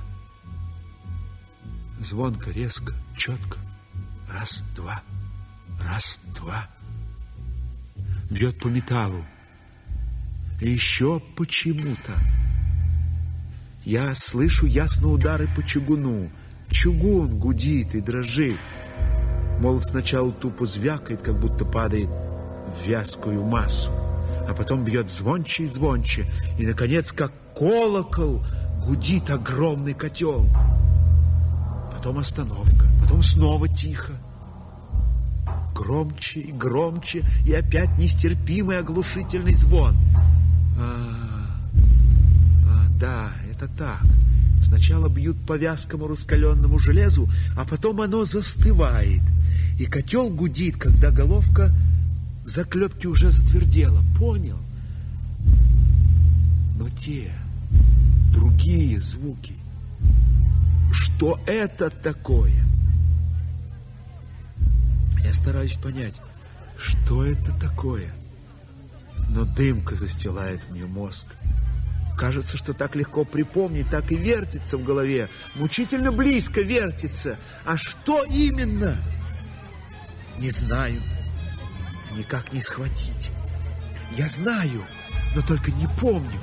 Звонко, резко, четко. Раз, два, раз, два. Бьет по металлу. И еще почему-то я слышу ясно удары по чугуну. Чугун гудит и дрожит. Молот сначала тупо звякает, как будто падает в вязкую массу, а потом бьет звонче и звонче, и, наконец, как колокол, гудит огромный котел. Потом остановка, потом снова тихо. Громче и громче, и опять нестерпимый оглушительный звон. А, а, да, это так. Сначала бьют по вязкому раскаленному железу, а потом оно застывает. И котел гудит, когда головка заклепки уже затвердела. Понял? Но те другие звуки, что это такое? Я стараюсь понять, что это такое. Но дымка застилает мне мозг. Кажется, что так легко припомнить, так и вертится в голове. Мучительно близко вертится. А что именно? Не знаю. Никак не схватить. Я знаю, но только не помню.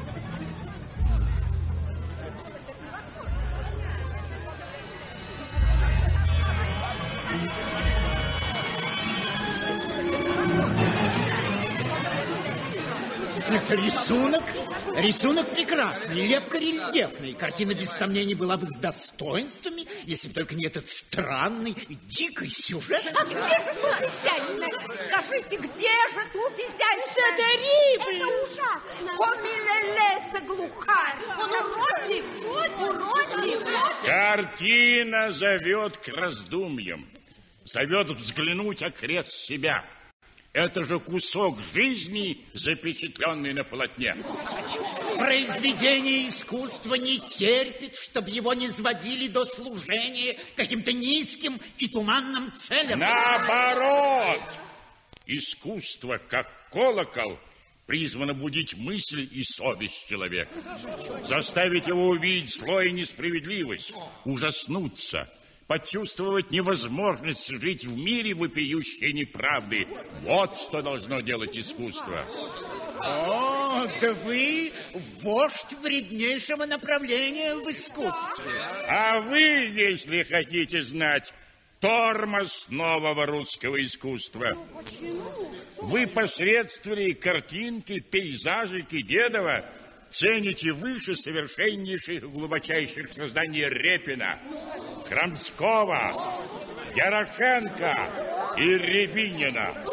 Это рисунок, рисунок прекрасный, лепка рельефная. Картина, без сомнений, была бы с достоинствами, если бы только не этот странный, дикий сюжет. А где же тут изящное? Скажите, где же тут изящное? Это ужасно. Комилелеса глухарь. Он уродлив, уродлив. Картина зовет к раздумьям, зовет взглянуть окрест себя. Это же кусок жизни, запечатленный на полотне. Произведение искусства не терпит, чтобы его не сводили до служения каким-то низким и туманным целям. Наоборот! Искусство, как колокол, призвано будить мысль и совесть человека. Заставить его увидеть зло и несправедливость, ужаснуться, почувствовать невозможность жить в мире вопиющей неправды. Вот что должно делать искусство. О, да вы вождь вреднейшего направления в искусстве. А вы, если хотите знать, тормоз нового русского искусства. Вы посредством картинки, пейзажики Дедова цените выше совершеннейших и глубочайших созданий Репина, Крамского, Ярошенко и Рябинина.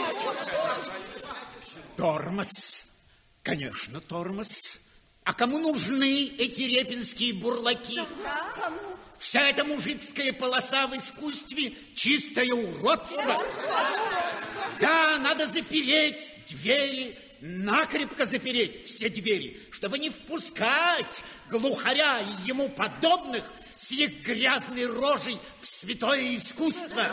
Тормоз. Конечно, тормоз. А кому нужны эти репинские бурлаки? Вся эта мужицкая полоса в искусстве — чистое уродство. Да, надо запереть двери, накрепко запереть все двери, чтобы не впускать глухаря и ему подобных с их грязной рожей в святое искусство.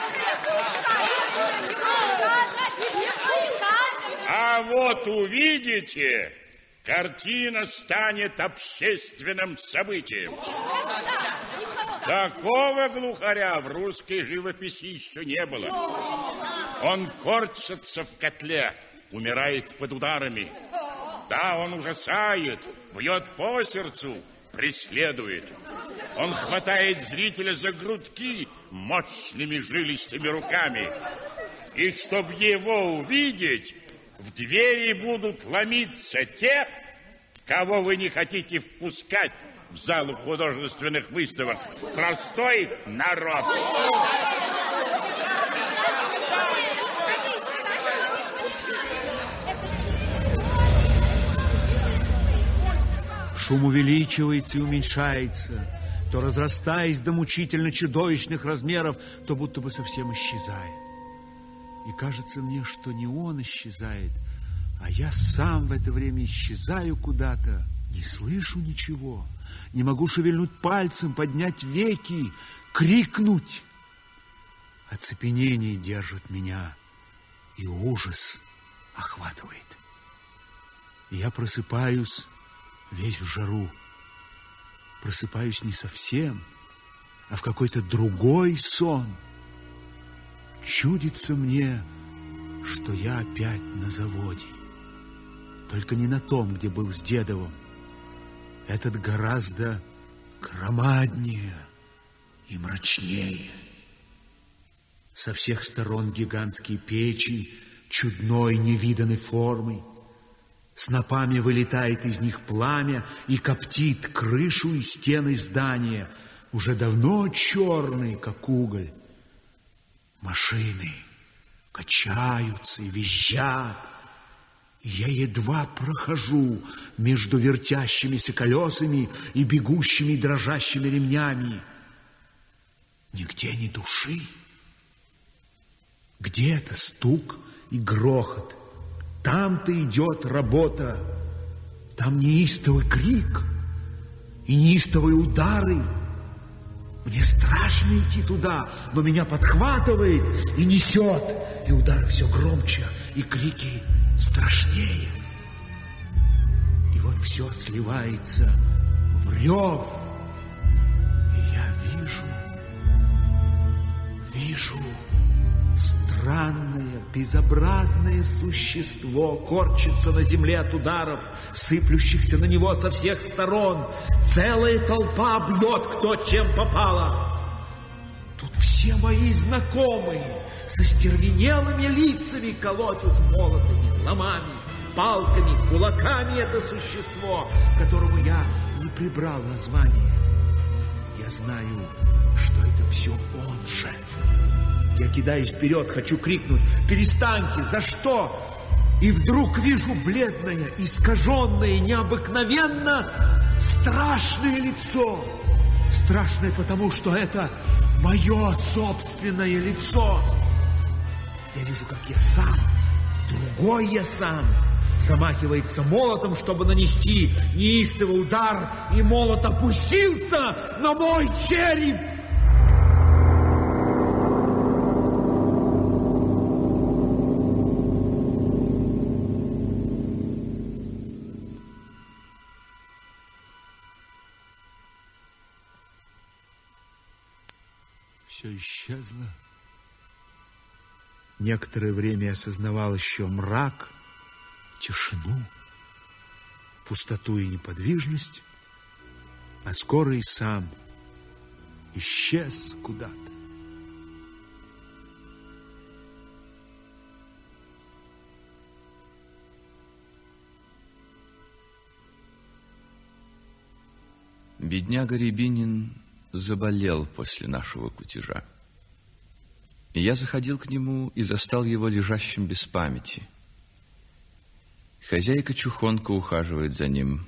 А вот увидите, картина станет общественным событием. Такого глухаря в русской живописи еще не было. Он корчится в котле, умирает под ударами. Да, он ужасает, бьет по сердцу, преследует. Он хватает зрителя за грудки мощными жилистыми руками. И чтобы его увидеть, в двери будут ломиться те, кого вы не хотите впускать в залу художественных выставок. Простой народ. Шум увеличивается и уменьшается, то разрастаясь до мучительно чудовищных размеров, то будто бы совсем исчезает. И кажется мне, что не он исчезает, а я сам в это время исчезаю куда-то, не слышу ничего, не могу шевельнуть пальцем, поднять веки, крикнуть. Оцепенение держит меня, и ужас охватывает. И я просыпаюсь весь в жару. Просыпаюсь не совсем, а в какой-то другой сон. Чудится мне, что я опять на заводе. Только не на том, где был с Дедовым. Этот гораздо громаднее и мрачнее. Со всех сторон гигантские печи чудной невиданной формы. Снопами вылетает из них пламя и коптит крышу и стены здания, уже давно черные, как уголь. Машины качаются и визжат. И я едва прохожу между вертящимися колесами и бегущими дрожащими ремнями. Нигде ни души. Где-то стук и грохот. Там-то идет работа. Там неистовый крик и неистовые удары. Мне страшно идти туда, но меня подхватывает и несет. И удары все громче, и крики страшнее. И вот все сливается в рев. И я вижу, вижу странное, безобразное существо корчится на земле от ударов, сыплющихся на него со всех сторон. Целая толпа бьет кто чем попало. Тут все мои знакомые со стервенелыми лицами колотят молотами, ломами, палками, кулаками это существо, которому я не прибрал название. Я знаю, что это все он же. Я кидаюсь вперед, хочу крикнуть: перестаньте, за что? И вдруг вижу бледное, искаженное, необыкновенно страшное лицо. Страшное потому, что это мое собственное лицо. Я вижу, как я сам, другой я сам, замахивается молотом, чтобы нанести неистовый удар, и молот опустился на мой череп. Все исчезло. Некоторое время я осознавал еще мрак, тишину, пустоту и неподвижность, а скоро и сам исчез куда-то. Бедняга Рябинин заболел после нашего кутежа. И я заходил к нему и застал его лежащим без памяти. Хозяйка Чухонка ухаживает за ним.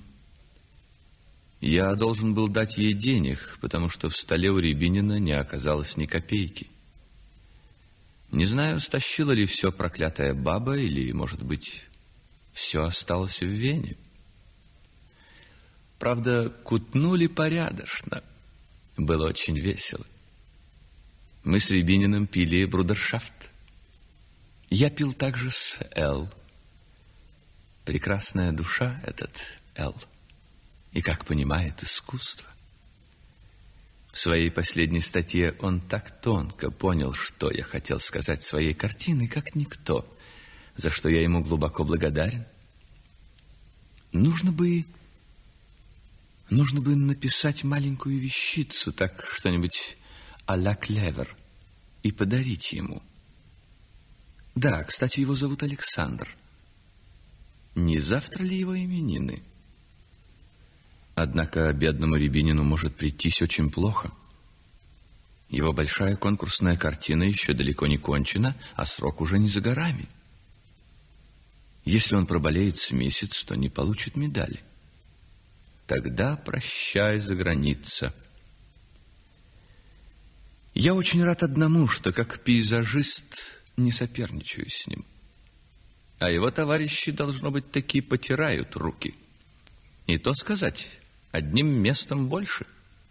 Я должен был дать ей денег, потому что в столе у Рябинина не оказалось ни копейки. Не знаю, стащила ли все проклятая баба, или, может быть, все осталось в Вене. Правда, кутнули порядочно. Было очень весело. Мы с Рябининым пили брудершафт. Я пил также с Эл. Прекрасная душа этот Эл. И как понимает искусство. В своей последней статье он так тонко понял, что я хотел сказать своей картиной, как никто, за что я ему глубоко благодарен. Нужно бы... Нужно бы написать маленькую вещицу, так что-нибудь а-ля Клевер, и подарить ему. Да, кстати, его зовут Александр. Не завтра ли его именины? Однако бедному Рябинину может прийтись очень плохо. Его большая конкурсная картина еще далеко не кончена, а срок уже не за горами. Если он проболеет с месяц, то не получит медали. Тогда прощай заграница. Я очень рад одному, что как пейзажист не соперничаю с ним. А его товарищи, должно быть, таки потирают руки. И то сказать, одним местом больше.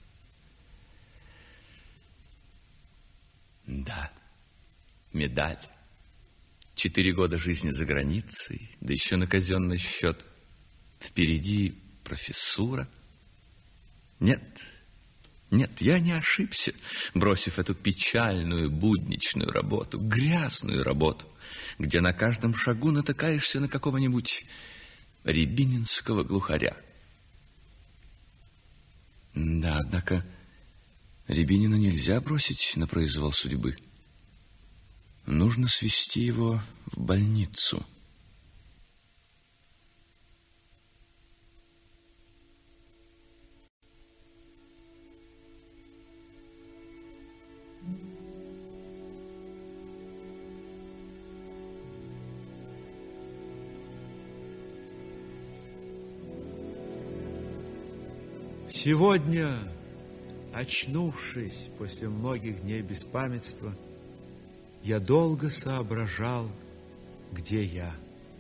Да, медаль. Четыре года жизни за границей, да еще на казенный счет. Впереди профессура. Нет, нет, я не ошибся, бросив эту печальную, будничную работу, грязную работу, где на каждом шагу натыкаешься на какого-нибудь рябининского глухаря. Да, однако Рябинина нельзя бросить на произвол судьбы. Нужно свезти его в больницу. Сегодня, очнувшись после многих дней беспамятства, я долго соображал, где я.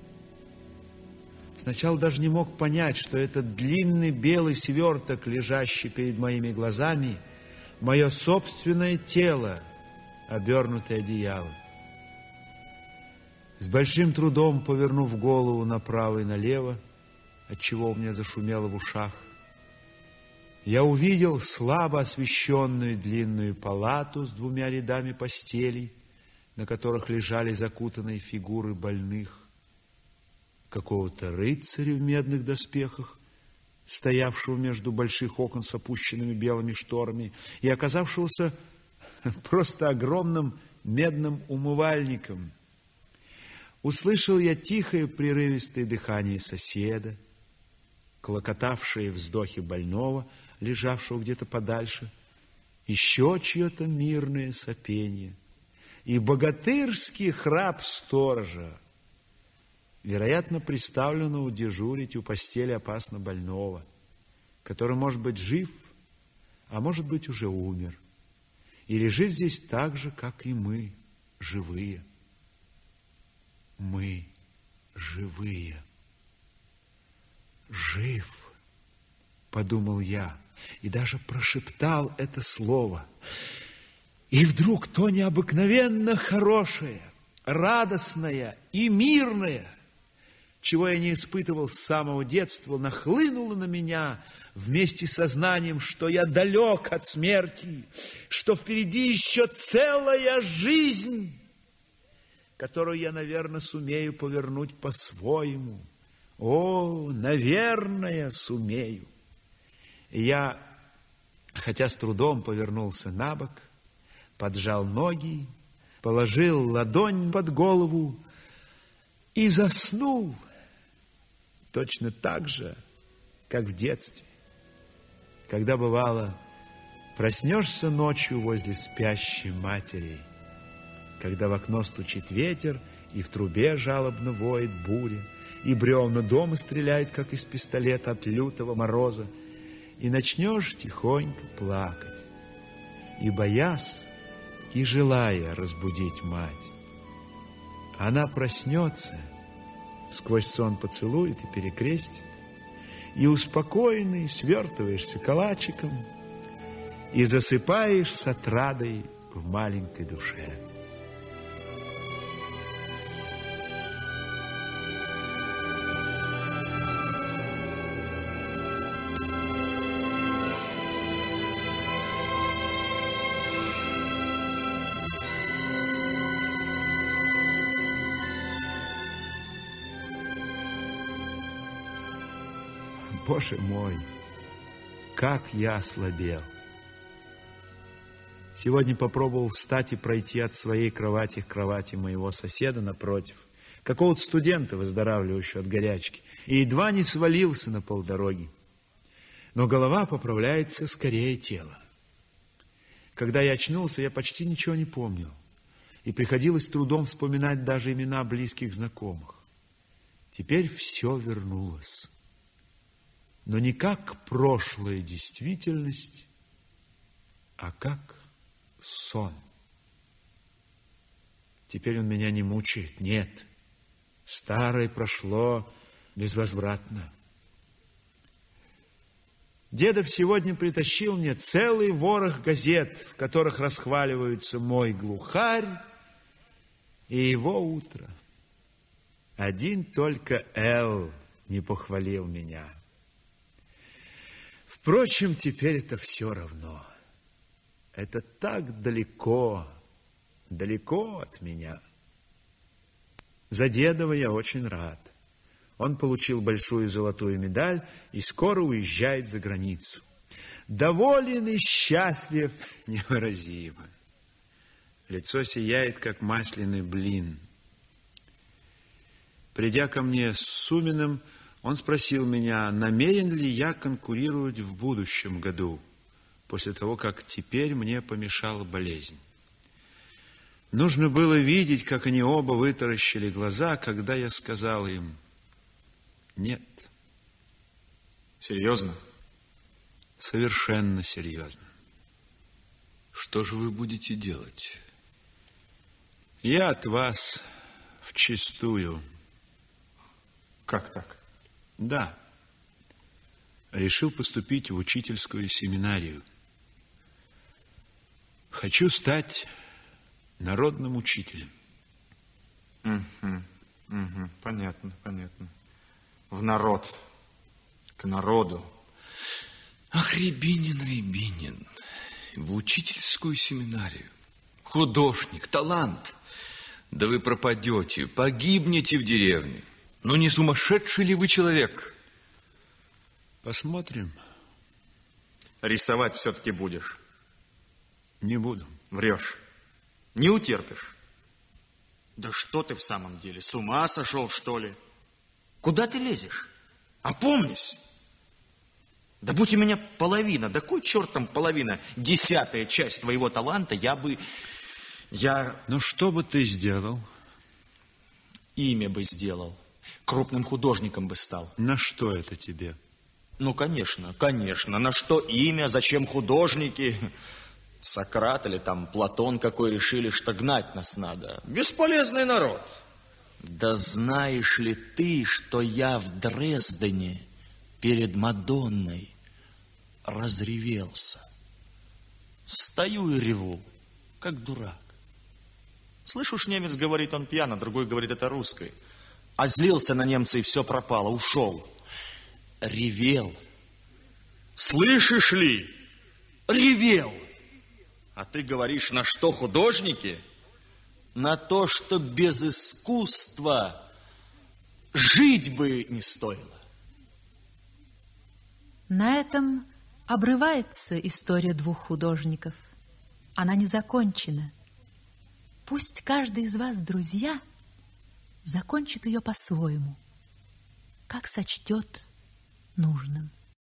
Сначала даже не мог понять, что этот длинный белый сверток, лежащий перед моими глазами, мое собственное тело, обернутое одеялом. С большим трудом повернув голову направо и налево, отчего у меня зашумело в ушах, я увидел слабо освещенную длинную палату с двумя рядами постелей, на которых лежали закутанные фигуры больных, какого-то рыцаря в медных доспехах, стоявшего между больших окон с опущенными белыми шторами и оказавшегося просто огромным медным умывальником. Услышал я тихое прерывистое дыхание соседа, клокотавшие вздохи больного, лежавшего где-то подальше, еще чье-то мирное сопение и богатырский храп сторожа, вероятно, приставленного дежурить у постели опасно больного, который может быть жив, а может быть уже умер, и лежит здесь так же, как и мы, живые. Мы живые. Жив, подумал я, и даже прошептал это слово. И вдруг то необыкновенно хорошее, радостное и мирное, чего я не испытывал с самого детства, нахлынуло на меня вместе с сознанием, что я далек от смерти, что впереди еще целая жизнь, которую я, наверное, сумею повернуть по-своему. О, наверное, сумею. И я, хотя с трудом повернулся на бок, поджал ноги, положил ладонь под голову и заснул точно так же, как в детстве, когда, бывало, проснешься ночью возле спящей матери, когда в окно стучит ветер, и в трубе жалобно воет буря, и бревна дома стреляют, как из пистолета от лютого мороза, и начнешь тихонько плакать, и боясь, и желая разбудить мать. Она проснется, сквозь сон поцелует и перекрестит, и успокоенный свертываешься калачиком и засыпаешь с отрадой в маленькой душе. Боже мой, как я ослабел! Сегодня попробовал встать и пройти от своей кровати к кровати моего соседа напротив, какого-то студента, выздоравливающего от горячки, и едва не свалился на полдороги. Но голова поправляется скорее тела. Когда я очнулся, я почти ничего не помнил, и приходилось с трудом вспоминать даже имена близких знакомых. Теперь все вернулось. Но не как прошлая действительность, а как сон. Теперь он меня не мучает, нет. Старое прошло безвозвратно. Дедов сегодня притащил мне целый ворох газет, в которых расхваливаются мой глухарь и его утро. Один только Эл не похвалил меня. Впрочем, теперь это все равно. Это так далеко, далеко от меня. За Дедова я очень рад. Он получил большую золотую медаль и скоро уезжает за границу. Доволен и счастлив невыразимо. Лицо сияет, как масляный блин. Придя ко мне с Суминым, он спросил меня, намерен ли я конкурировать в будущем году, после того, как теперь мне помешала болезнь. Нужно было видеть, как они оба вытаращили глаза, когда я сказал им «нет». Серьезно? Совершенно серьезно. Что же вы будете делать? Я от вас вчистую. Как так? Да. Решил поступить в учительскую семинарию. Хочу стать народным учителем. Угу, угу, понятно, понятно. В народ, к народу. Ах, Рябинин, Рябинин, в учительскую семинарию. Художник, талант. Да вы пропадете, погибнете в деревне. Ну, не сумасшедший ли вы человек? Посмотрим. Рисовать все-таки будешь? Не буду. Врешь. Не утерпишь. Да что ты в самом деле, с ума сошел, что ли? Куда ты лезешь? Опомнись. Да будь у меня половина, да кой черт там половина, десятая часть твоего таланта, я бы... Я... Ну, что бы ты сделал? Имя бы сделал. Крупным художником бы стал. На что это тебе? Ну, конечно, конечно. На что имя, зачем художники? Сократ или там Платон какой решили, что гнать нас надо. Бесполезный народ. Да знаешь ли ты, что я в Дрездене перед Мадонной разревелся? Стою и реву, как дурак. Слышишь, немец говорит, он пьян, а другой говорит, это русский. А злился на немца, и все пропало, ушел. Ревел. Слышишь ли? Ревел. А ты говоришь, на что художники? На то, что без искусства жить бы не стоило. На этом обрывается история двух художников. Она не закончена. Пусть каждый из вас, друзья, закончит ее по-своему, как сочтет нужным.